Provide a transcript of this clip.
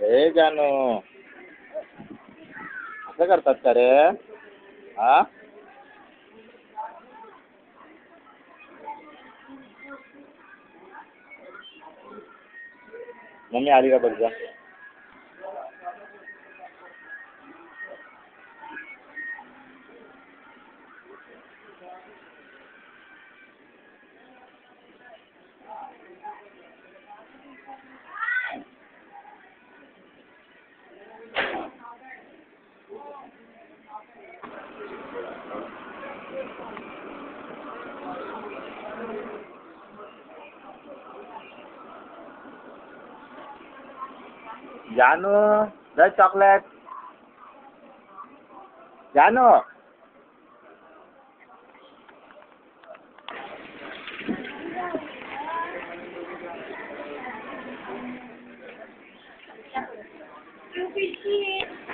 ए जानू, असं करतात का रे? हा, मम्मी आली का बघ जा. जानू, द चॉकलेट. जानू, You can see it.